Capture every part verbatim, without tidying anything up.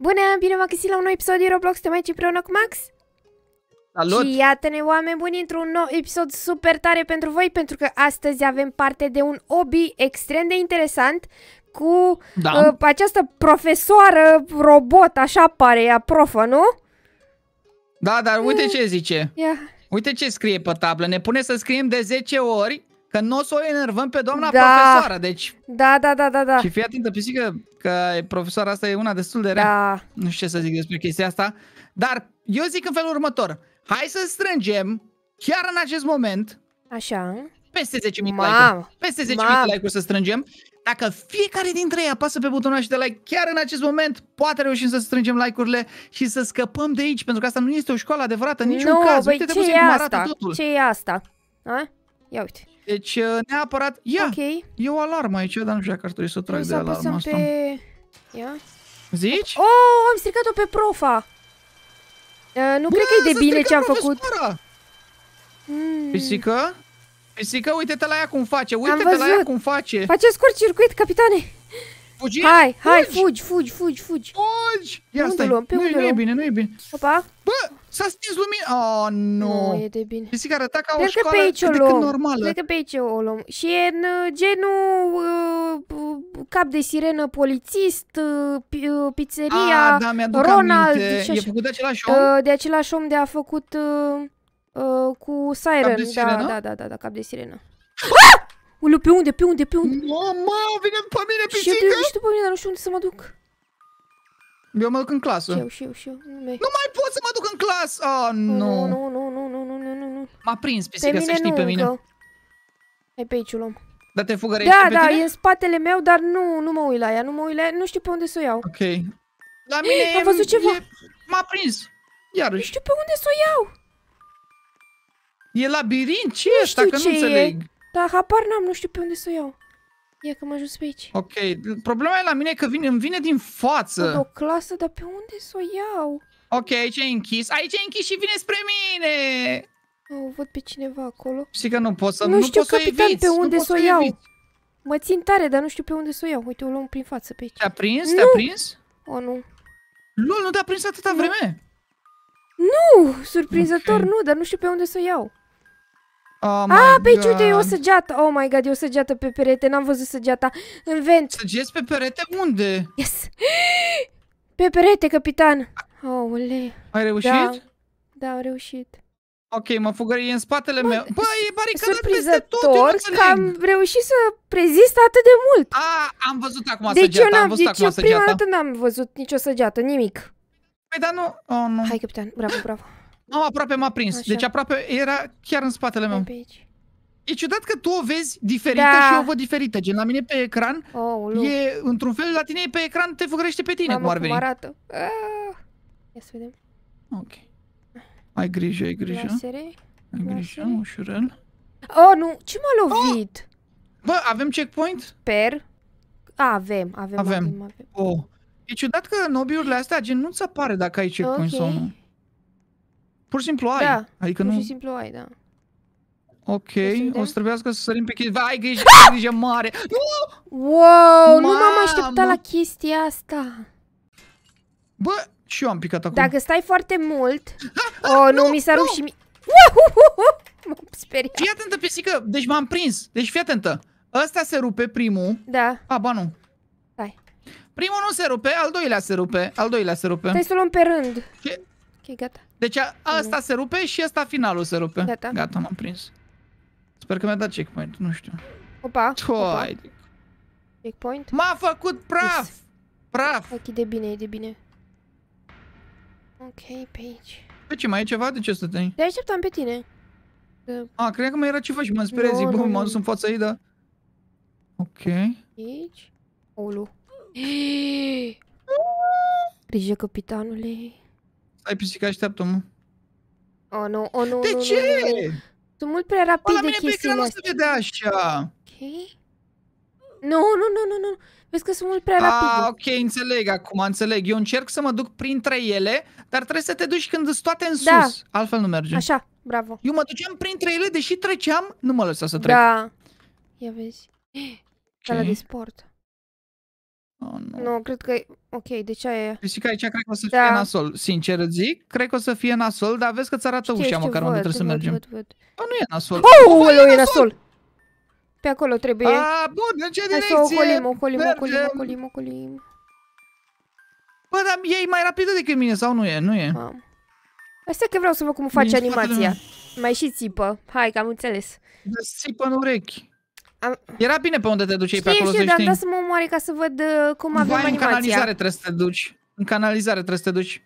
Bună, bine v-am găsit la un nou episod de Roblox, te mai aici împreună cu Max. Salut! Și iată-ne, oameni buni, într-un nou episod super tare pentru voi, pentru că astăzi avem parte de un hobby extrem de interesant cu da. uh, această profesoară robot, așa pare ea, profă, nu? Da, dar uite ce zice. Yeah. Uite ce scrie pe tablă. Ne pune să scriem de zece ori că nu o să o enervăm pe doamna da. profesoară. Deci... Da, da, da, da, da. Și fii atentă, pisică, că profesoara asta e una destul de rea. Da. Nu știu ce să zic despre chestia asta. Dar eu zic în felul următor. Hai să strângem, chiar în acest moment, așa, peste zece mii de like-uri. Peste zece mii de like-uri să strângem. Dacă fiecare dintre ei apasă pe butonul de like chiar în acest moment, poate reușim să strângem like-urile și să scăpăm de aici, pentru că asta nu este o școală adevărată, în niciun no, caz. Băi, uite-te ce puțin e cum asta? arată totul. Ce e asta? A? Ia uite. Deci neapărat, ia, okay. E o alarmă aici, dar nu știu dacă ar trebui să o trag de alarmă asta. Pe... Ia. Zici? Oh, am stricat-o pe profa. Uh, nu Bă, cred că e de bine ce am făcut. Mm. Pisică? Pisică, uite-te la ea cum face, uite-te la ea cum face. Face scurt circuit, capitane. Fugi? Hai, hai, fugi, fugi, fugi, fugi, fugi. Fugi! Ia unde stai, luăm? Pe nu, unde nu e luăm? bine, nu e bine. Opa. Bă, s-a stins lumina. Oh, nu. Nu e de bine. Pisica arăta ca Cred o școală pe aici cât de o luăm. cât normală. Cred că pe aici o luăm. Și e în genul uh, cap de sirenă polițist, uh, pizzeria, ah, da, mi-aduc Ronald. aminte. E făcut de același om? Uh, de același om de a făcut uh, uh, cu Siren. Cap de sirenă? Da, da, da, da, cap de sirenă. Ah! Ulu, pe unde, pe unde, pe unde? Mama, vine după mine, și pisică! eu, și după mine, dar nu știu unde să mă duc. Eu mă duc în clasă. Și eu, și eu, și eu. Nu, nu mai pot să mă duc în clasă! Oh, nu. Nu, nu, nu, nu, nu, nu, nu, nu, nu. M-a prins, pisică, să știi pe mine. Hai pe aici o luăm. Dar te fugărește da, pe da, tine? e în spatele meu, dar nu, nu mă uit la ea, nu mă uit la ea, nu știu pe unde să o iau. Ok. La mine am văzut ceva. M-a prins. Iarăși. Nu știu pe unde să o iau. E labirint? Ce nu e ăsta? Că nu înțeleg. Da, habar n-am, nu știu pe unde să o iau. Ia că mă ajuns pe aici. Ok, problema e la mine că vine, îmi vine din față. O clasă, dar pe unde să o iau? Ok, aici e închis. Aici e închis și vine spre mine. Oh, văd pe cineva acolo. Și că nu pot să nu, nu știu, pot să capitan, eviți, pe unde să o iau. Eviți. Mă țin tare, dar nu știu pe unde să o iau. Uite, o luăm prin față pe aici. Te-a prins? Nu. Te-a prins? O, nu. Lol, nu te-a prins atâta nu. vreme? Nu, surprinzător okay. nu, dar nu știu pe unde să o iau. Oh ah, pe aici, uite, e o săgeată. Oh my god, e o săgeată pe perete, n-am văzut săgeata. În vent. Săgeți pe perete? Unde? Yes. Pe perete, capitan. Aoleu. Ai reușit? Da, da, am reușit. Ok, mă fugărie în spatele Bă, meu. Bă, e baricadat surprinzător peste tot, eu nu înțeleg. că am reușit să prezist atât de mult. A, am văzut acum deci săgeata, eu am văzut deci acum eu săgeata. prima dată n-am văzut nicio săgeată, nimic. Păi, dar nu, oh, nu. Hai, capitan, bravo, bravo. Am aproape m-a prins, Așa. deci aproape era chiar în spatele meu. Pe aici. E ciudat că tu o vezi diferită da. și eu o văd diferită. Gen, la mine pe ecran oh, e, într-un fel, la tine e pe ecran, te fugărește pe tine, Mamă, cum ar veni. arată. Ah. Ia să vedem. Ok. Ai grijă, ai grijă. Lasere. Ai grijă, Lasere. ușurel. Oh, nu, ce m-a lovit? Oh! Bă, avem checkpoint? Sper. A, avem, avem, avem. avem, avem. Oh. E ciudat că în hobby-urile astea, gen, nu-ți apare dacă ai checkpoint okay. sau nu. Pur și simplu ai. Da, adică pur nu... și simplu ai, da. Ok, o să trebuiască să sărim pe chestia. Ai grijă, ai grijă mare. Nu! Wow, nu m-am așteptat la chestia asta. Bă, și eu am picat acum. Dacă stai foarte mult... Oh, nu, mi s-a rupt și mi... M-am speriat. Fii atentă, pisică, deci m-am prins. Deci fii atentă. Ăsta se rupe primul. Da. A, ba nu. Hai. Primul nu se rupe, al doilea se rupe. Al doilea se rupe. Stai să o luăm pe rând. Ce? Ok, gata. Deci a, ăsta se rupe și ăsta finalul se rupe. Gata. Gata, m-am prins. Sper că mi-a dat checkpoint, nu știu. Opa, opa. Checkpoint. M-a făcut praf! Yes. Praf! Ok, de bine, e de bine. Ok, pe aici. Pe ce, mai e ceva? De ce stăteai? De așteptam pe tine. A, cred că mai era ceva și mă speriez, zic, bă, m-am dus în fața ei, dar... Ok. Aici. Olu. Grijă, capitanule. Stai, pisica, așteaptă-mă. Oh, nu, oh, nu, de nu, ce? Nu, nu, nu. Sunt mult prea rapid de chestiile astea. La mine pe ecran nu se vede așa. Ok. Nu, nu, nu, nu, nu. Vezi că sunt mult prea rapid. Ah, ok, înțeleg acum, înțeleg. Eu încerc să mă duc printre ele, dar trebuie să te duci când îți toate în da. sus. Altfel nu merge. Așa, bravo. Eu mă duceam printre ele, deși treceam, nu mă lăsa să trec. Da. Ia vezi. Sala de sport. Oh, nu. Nu, cred că e... Ok, deci aia e. Pisica aici cred că o să Da. fie nasol. Sincer îți zic, cred că o să fie nasol, dar vezi că ți arată Știu, ușa știu, măcar văd, unde trebuie văd, să mergem. Văd, văd. Bă, nu e nasol. Oh, e nasol! Pe acolo trebuie. A, bun, în ce Hai să direcție? ocolim, ocolim, mergem? ocolim, ocolim, ocolim. Bă, dar e mai rapidă decât mine sau nu e? Nu e. Mam. Asta că vreau să văd cum face Din spatele animația. meu. Mai și țipă. Hai, că am înțeles. Dă țipă în urechi. Am... Era bine pe unde te duceai pe Știu, acolo, știu, să dar am știi. dat să mă omoare ca să văd uh, cum avem Vai, în animația. canalizare trebuie să te duci. În canalizare trebuie să te duci.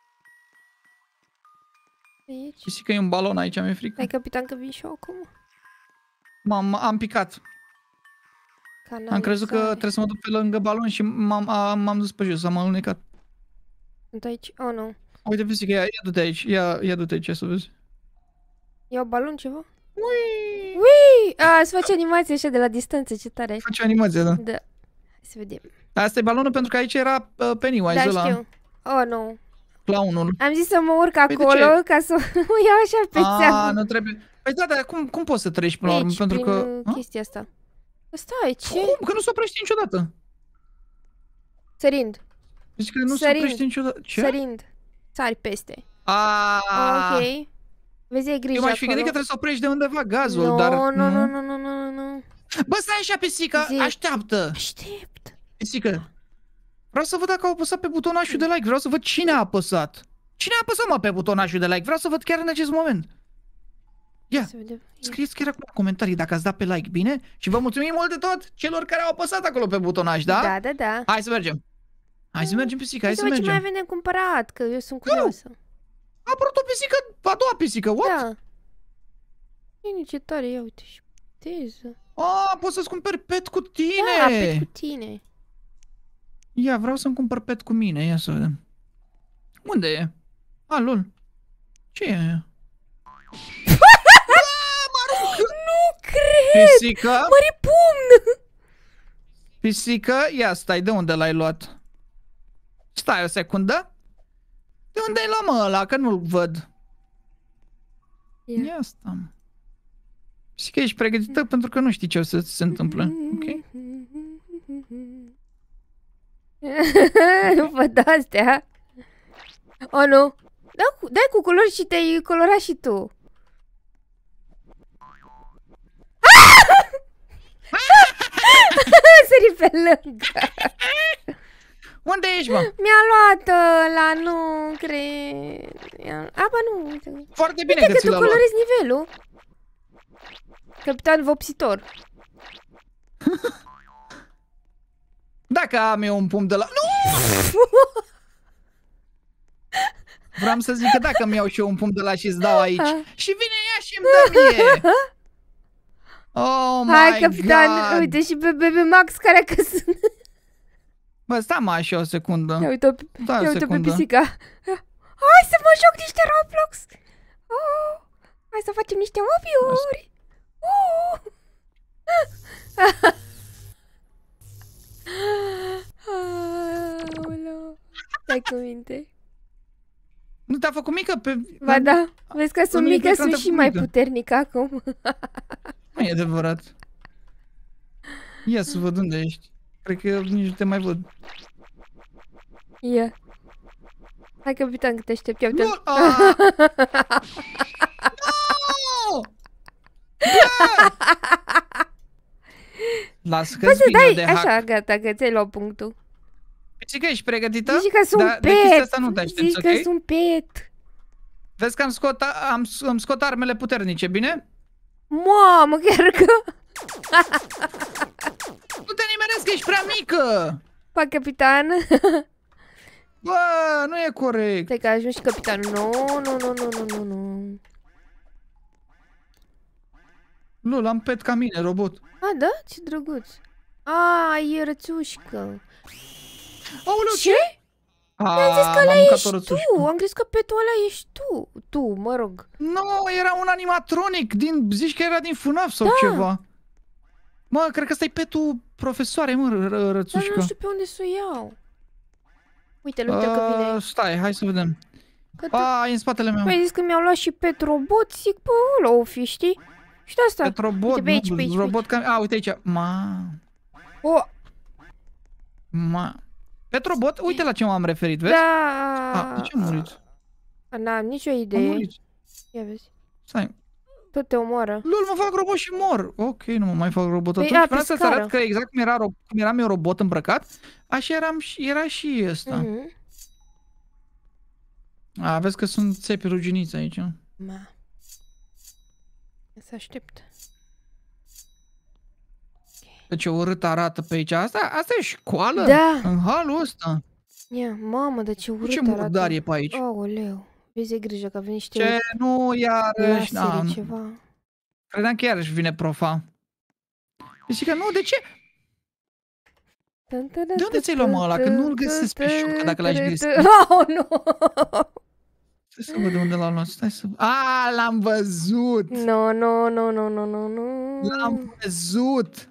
Aici. Și că e un balon aici, mi-e frică. Hai, capitan, că vin și eu acum. M-am am picat. Am crezut că trebuie să mă duc pe lângă balon și m-am dus pe jos, am alunecat. Sunt aici? Oh, nu. Uite, pisică, ia, ia du-te aici, ia, ia du-te aici, să vezi. Iau balon ceva? Ui! Ui! A, îți face animație așa de la distanță, ce tare. Face o animație, da. Da. Hai să vedem. Asta e balonul pentru că aici era uh, Pennywise ăla. Da, știu. Oh, nu. Clownul. Am zis să mă urc Păi de acolo ce? ca să o iau așa pe A, țeavă. nu trebuie. Păi da, dar cum, cum poți să treci până la urmă? Aici, Pentru prin că... uh, A? chestia asta. Stai, ce? Cum? Că nu se oprește niciodată. Sărind. Deci că nu se Sărind. oprește niciodată. Ce? Sărind. Sari peste. A. Ok. Vezi, ai grijă Eu m-aș fi acolo. gândit că trebuie să oprești de undeva gazul, no, dar... Nu, nu, nu, nu, nu, nu. Bă, stai așa, pisică, Zi. așteaptă. Aștept. Pisică, vreau să văd dacă au apăsat pe butonașul de like, vreau să văd cine a apăsat. Cine a apăsat, mă, pe butonașul de like? Vreau să văd chiar în acest moment. Ia, Să vedem. Ia. scrieți chiar acum în comentarii dacă ați dat pe like, bine? Și vă mulțumim mult de tot celor care au apăsat acolo pe butonaș, da? Da, da, da. Hai să mergem. Hai să mergem, pisică, hai Să să văd ce mai mergem. avem de cumpărat, că eu sunt curioasă. A apărut o pisică, a doua pisică, what? Da. E ce tare, ia uite și teză. A, poți să-ți cumperi pet cu tine. Da, pe cu tine. Ia, vreau să-mi cumpăr pet cu mine, ia să vedem. Unde e? A, lol. Ce e aia? Nu cred! Pisică? Mări pumn! Pisică? Ia stai, de unde l-ai luat? Stai o secundă. De unde ai luat, mă, ăla? Că nu-l văd. Ia. Ia stai. Pisică, ești pregătită pentru că nu știi ce o să se întâmplă, ok? Nu văd astea. O, nu. Dai cu, dai cu culori și te-ai colorat și tu. Sări pe lângă. Unde ești, mă? Mi-a luat ăla, nu cred. A, bă, nu, uite. Foarte bine Uite că că ți tu l-a luat. colorezi nivelul. Capitan vopsitor. Dacă am eu un pumn de la... Nu! Vreau să zic că dacă îmi iau și eu un pumn de la și îți dau aici. Și vine ea și îmi dă mie. Oh my Hai, capitan, God. uite și pe Bebe Max care a căzut. Bă, stai mă așa o secundă. Ia uite-o pe, Stai o ia uite pe secundă. pisica. Hai să mă joc niște Roblox. Oh, hai să facem niște obiuri. Uh. Aoleu. Stai cu minte. Nu te-a făcut mică pe... Ba da, vezi că sunt mine pe mică, ecran sunt te-a și făcut mai mică. puternic acum. Nu e adevărat. Ia să văd unde ești. Cred că nici nu te mai văd. Ia. Hai, capitan, că te aștept. Ia uite. Nu! Ah! Nu! Bă! Las că-ți vine Dai, de hack. așa, gata, că ți-ai luat punctul. Zici că ești pregătită? Zici că sunt Da, de chestia pet. asta nu te aștepți, Zici ok? că sunt pet. Vezi că am scot, am, îmi scot armele puternice, bine? Mamă, chiar că... Nu te nimeresc că ești prea mică! Pa, capitan. Bă, nu e corect. Stai că a ajuns și capitanul. Nu, nu, nu, nu, nu, nu, nu. Nu, l-am pet ca mine, robot. A, da? Ce drăguț. A, e rățușcă. Aoleu, Ce? A, Am zis că ăla m-am mâncat ești o tu. rățușcă. Am crezut că petul ăla ești tu. Tu, mă rog. Nu, era un animatronic din, zici că era din FNAF sau Da. ceva. Mă, cred că ăsta e petul profesoarei, mă, ră- Dar rățușcă. nu știu pe unde să o iau. Uite-l, uite că vine. Uh, stai, hai să vedem. Că tu... A, e în spatele meu. Mi-ai zis că mi-au luat și pet robot, zic, bă, ăla o fi, știi? Și de asta. Pet robot, Uite, pe aici, nu, pe aici, pe robot ca... A, uite aici. Ma. O, Ma... Petrobot? Uite la ce m-am referit, vezi? Da. A, de ce a murit? N-am nicio idee. A murit. Ia vezi. Stai. Tot te omoară. Lul, mă fac robot și mor. Ok, nu mă mai fac robot Păi, atunci. a, Vreau pe să-ți scară. arăt că exact cum, era, cum eram eu robot îmbrăcat, așa eram, era și ăsta. Mhm. A, vezi că sunt țepi ruginiți aici. Ma. Să aștept. Deci ce urât arată pe aici. Asta, asta e școală? Da. În halul ăsta. Ia, mamă, dar ce urât Ce arată. murdar e pe aici? Aoleu. Vezi, grijă că vin niște Ce? Nu, iarăși. lasere, Na, ceva. credeam că iarăși vine profa. Deci că nu, de ce? De unde ți-ai luat mă ăla? Că nu-l găsesc pe șurcă dacă l-aș găsi. Oh, nu! Stai să văd de unde l-am luat. Stai să... A, l-am văzut! Nu, nu, nu, nu, nu, nu, nu. L-am văzut!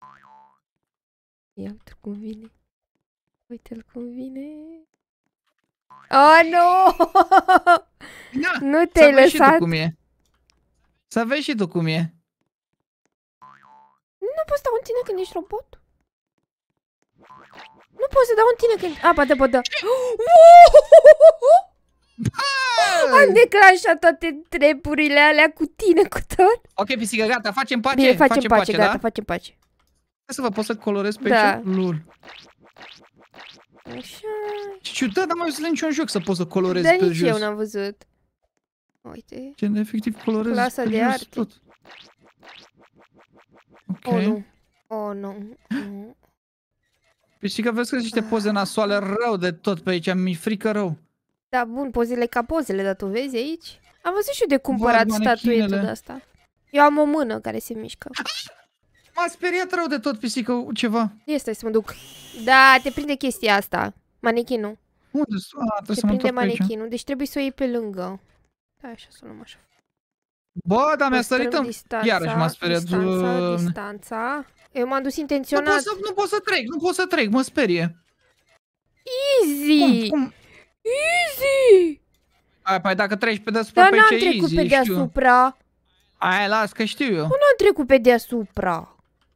Ia uite cum vine. Uite-l cum vine. Oh, nu! Da, Nu te-ai să vezi și tu lăsat. cum e. Să vezi și tu cum e. Nu poți să dau în tine când ești robot? Nu poți să dau în tine când... A, poate pot da. Am declanșat toate treburile alea cu tine, cu tot. Ok, pisică, gata, facem pace. Bine, facem, facem pace, pace, gata, da? facem pace. Hai să vă pot să colorez pe Da. aici? Lul. Așa. Ce ciudat, n-am mai văzut la niciun joc să poți să colorezi Dar pe nici jos. eu n-am văzut. Uite. Ce efectiv colorezi Clasa pe de jos arte. tot. Ok. Oh, nu. Oh, nu. Nu. Pisică, vezi că sunt niște poze nasoale rău de tot pe aici, mi-e frică rău. Da, bun, pozele ca pozele, dar tu vezi aici? Am văzut și eu de cumpărat Văd statuetul manechinele. de asta. Eu am o mână care se mișcă. M-a speriat rău de tot, pisică, ceva. Ia stai să mă duc. Da, te prinde chestia asta. Manechinul. Unde? A, trebuie Te să mă prinde întorc pe aici. manechinul, deci trebuie să o iei pe lângă. Da, așa să o luăm așa. Bă, dar mi-a Păstrăm sărit în... distanța, Iarăși m-a speriat. Distanța, Doamne. distanța. Eu m-am dus Nu intenționat. pot, să, nu pot să trec, nu pot să trec, mă sperie. Easy! Cum, cum? Easy! Ai, păi dacă treci pe deasupra Dar pe n-am aici, trecut easy, pe știu. deasupra. Aia, las, că știu eu. Nu am trecut pe deasupra.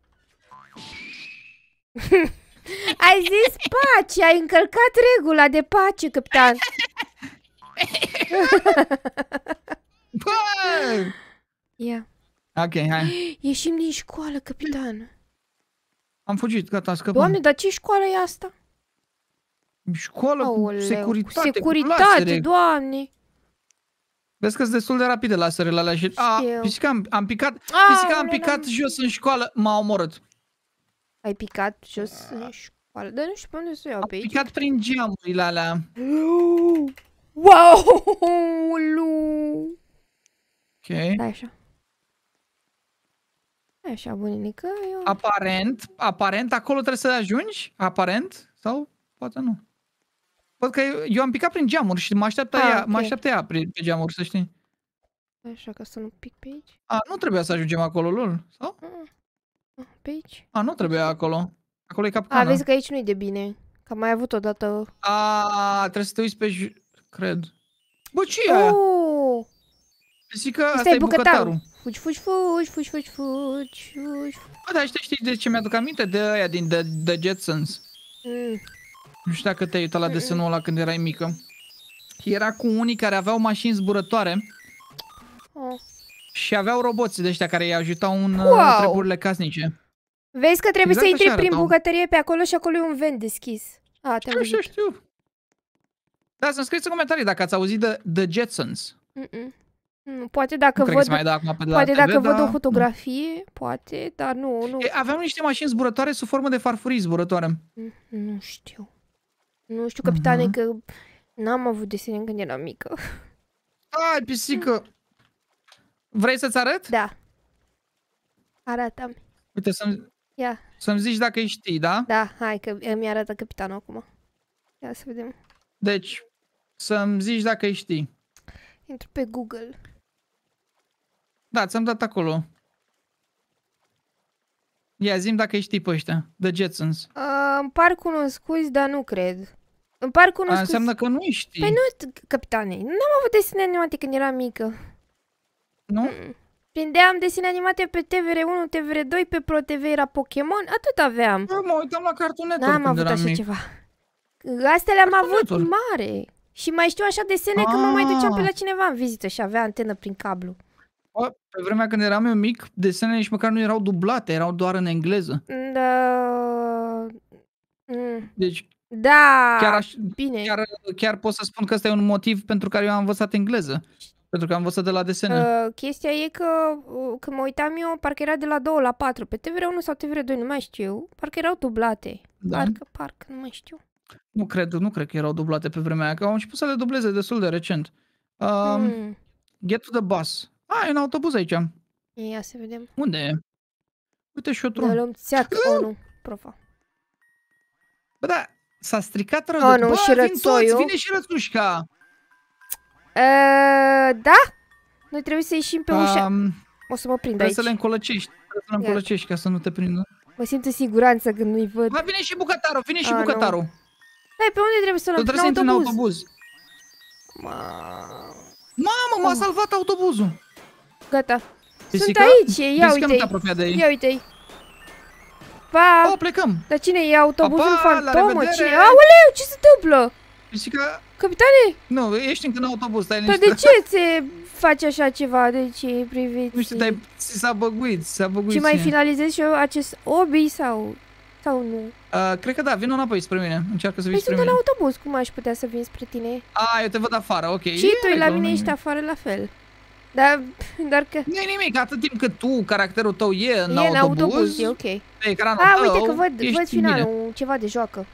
Ai zis pace, ai încălcat regula de pace, capitan. Bă! Ia. Ok, hai. Ieșim din școală, capitan. Am fugit, gata, scăpăm. Doamne, dar ce școală e asta? Școală Aoleu, cu securitate, cu securitate, lasere. doamne. Vezi că sunt destul de rapide laserele alea și... A, Știu. pisica, am, am picat, Aoleu, pisica am picat n-am- jos în școală, m-a omorât. Ai picat jos în școală. Dar nu știu pe unde să o iau Am pe aici. picat prin geamurile alea. Wow! Lu. Ok. Da, așa. Așa, buninică, eu... Aparent, aparent, acolo trebuie să ajungi? Aparent? Sau poate nu. Văd că eu, eu am picat prin geamuri și mă așteaptă Ah, ea, ok. mă așteaptă ea pe, pe geamuri, să știi. Așa, ca să nu pic pe aici. A, nu trebuia să ajungem acolo, lol. Sau? Ah, ah, pe aici. A, nu trebuia acolo. Acolo e A, capcana. vezi că aici nu-i de bine. Că am mai avut odată... A, trebuie să te uiți pe ju... Cred. Bă, ce e aia? Oh! Zic că asta Ăsta e e bucătarul. Fugi, fugi, fugi, fugi, fugi, fugi, fugi. Bă, dar știi de ce mi-aduc aminte? De aia din The, The Jetsons. Mm. Nu știu dacă te-ai uitat la desenul ăla când erai mică. Era cu unii care aveau mașini zburătoare Oh. și aveau roboți de ăștia care îi ajutau în Wow. wow. treburile casnice. Vezi că trebuie Exact să intri așa prin arătau. bucătărie pe acolo și acolo e un vent deschis. A, te-am Știu, știu, văzut. știu. Da, să-mi scrieți în comentarii dacă ați auzit de The Jetsons. Mm-mm. Nu, poate dacă Nu cred că văd, se mai dă acum pe de la poate T V, dacă văd dar- o fotografie, poate, dar nu, nu. E, aveam niște mașini zburătoare sub formă de farfurii zburătoare. Mm, Nu știu. Nu știu, capitane, Mhm. că n-am avut desene când eram mică. Ai, pisică! Vrei să-ți arăt? Da. Arată-mi. Uite, să-mi Ia, să zici dacă îi știi, da? da, hai că mi arată capitanul acum. Ia să vedem. Deci, să-mi zici dacă îi știi. Intru pe Google. Da, ți-am dat acolo. Ia, zi-mi dacă îi știi pe ăștia. The Jetsons. Uh, îmi par cunoscuți, dar nu cred. Îmi par Aia cunoscuți. înseamnă că nu îi știi. Păi nu, capitane, n-am avut desene animate când eram mică. Nu? Mm. Prindeam desene animate pe T V R unu, T V R doi, pe Pro T V era Pokémon, atât aveam. Bă, mă uitam la Cartoon Network N-am avut așa mic. ceva. Astea le-am avut Network. Mare. Și mai știu așa desene că mă mai duceam pe la cineva în vizită și avea antenă prin cablu. Bă, pe vremea când eram eu mic, desenele nici măcar nu erau dublate, erau doar în engleză. Da. Mm. Deci, da, chiar, aș, bine. Chiar, chiar pot să spun că ăsta e un motiv pentru care eu am învățat engleză. Pentru că am învățat de la desene. Uh, chestia e că uh, când mă uitam eu, parcă era de la doi la patru. Pe T V R unu sau T V R doi, nu mai știu. Parcă erau dublate. Da. Parcă, parcă, nu mai știu. Nu cred, nu cred că erau dublate pe vremea aia, că au început să le dubleze destul de recent. Um, mm. Get to the bus. Ah, e un autobuz aici. Ia să vedem. Unde e? Uite și o tron. Da, luăm țeac. Oh, nu. Profa. Bă, da, s-a stricat rău. Oh, nu, bă, și rățoiul. Vine și rățușca. Uh, da? Noi trebuie să ieșim pe ușa. Um, o să mă prind trebuie aici. să le încolăcești. Trebuie să le încolăcești ca să nu te prindă. Mă simt în siguranță când nu-i văd. Bă, vine și bucătarul, vine și A, bucătarul. Nu. Hai, pe unde trebuie să luăm? Trebuie să intri în autobuz. Mamă, m-a salvat autobuzul. Gata. Sunt aici, ia uite-i. Ia uite-i. Pa! Oh, plecăm! Dar cine e autobuzul fantomă? Cine? Aoleu, ce se întâmplă? Pisica... Capitane? Nu, ești încă în autobuz, stai liniștit. Dar de ce ți faci așa ceva? De ce priviți? Nu știu, dar ți s-a băguit, s-a băguit. Și mai finalizezi și eu acest hobby sau... sau nu? Uh, cred că da, vin înapoi spre mine, încearcă să vii spre mine. Păi sunt în autobuz, cum aș putea să vin spre tine? A, eu te văd afară, ok. Și tu la mine ești afară la fel. Dar, dar că... Nu-i nimic, atât timp cât tu, caracterul tău e în e autobuz, în autobuz, e ok. Pe ecranul A, tău, uite că văd, văd finalul, ceva de joacă.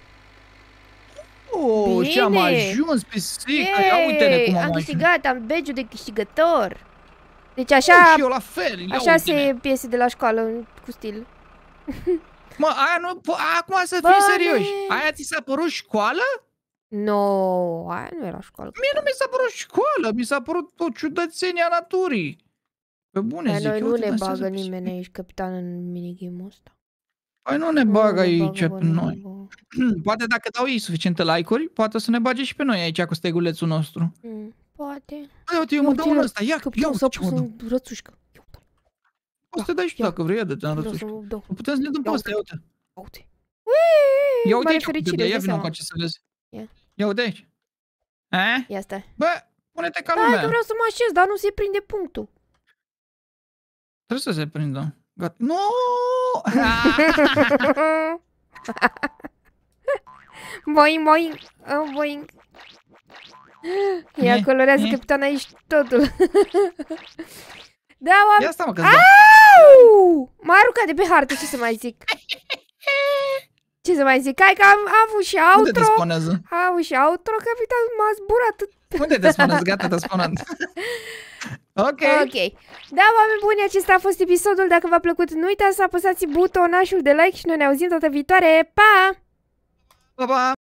Oh, ce am ajuns, pisică, ia uite-ne cum am, am ajuns. câștigat, am badge-ul de câștigător. Deci așa, oh, și eu la fel, așa se piese de la școală, cu stil. Mă, aia nu, acum să fii serioși, aia ți s-a părut școală? Nu, no, aia nu era școală. Mie nu mi s-a părut școală, mi s-a părut o ciudățenie a naturii. Pe bune zic, noi nu ne bagă nimeni aici, capitan, în minigame-ul ăsta. Păi nu ne bagă aici pe noi. Poate dacă dau ei suficiente like-uri, poate să ne bage și pe noi aici cu stegulețul nostru. Poate. Hai, uite, eu mă dau în ăsta, ia, ia uite ce mă dau. Rățușcă. Poți să te dai și tu dacă vrei, ia de-te în rățușcă. Putem să ne dăm pe ăsta, ia uite. Uite. Ia uite aici, ia vină încoace să vezi. Ia uite aici. Ia stai. Bă, pune-te ca lumea. Hai că vreau să mă așez, dar nu se prinde punctul. Trebuie să se prindă. Gata. Nu! Boing, boing, oh, boing. Ia colorează capitan aici totul. Da, oameni. Ia sta, mă, că m-a aruncat de pe hartă, ce să mai zic? Ce să mai zic? Hai că am, am avut și outro. Unde te spunează? Am avut și outro, capitan, m-a zburat. Unde te spunează? Gata, te spunează. Ok. Ok. Da, oameni buni, acesta a fost episodul. Dacă v-a plăcut, nu uitați să apăsați butonașul de like și noi ne auzim data viitoare. Pa! Pa, pa!